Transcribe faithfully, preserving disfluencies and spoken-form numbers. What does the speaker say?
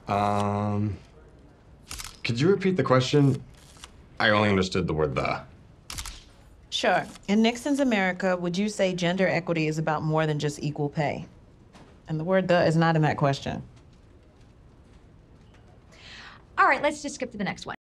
Um, could you repeat the question? I only understood the word the. Sure. In Nixon's America, would you say gender equity is about more than just equal pay? And the word the is not in that question. All right, let's just skip to the next one.